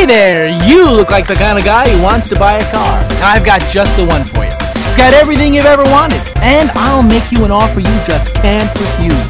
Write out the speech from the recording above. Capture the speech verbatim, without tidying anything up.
Hey there, you look like the kind of guy who wants to buy a car. I've got just the one for you. It's got everything you've ever wanted, and I'll make you an offer you just can't refuse.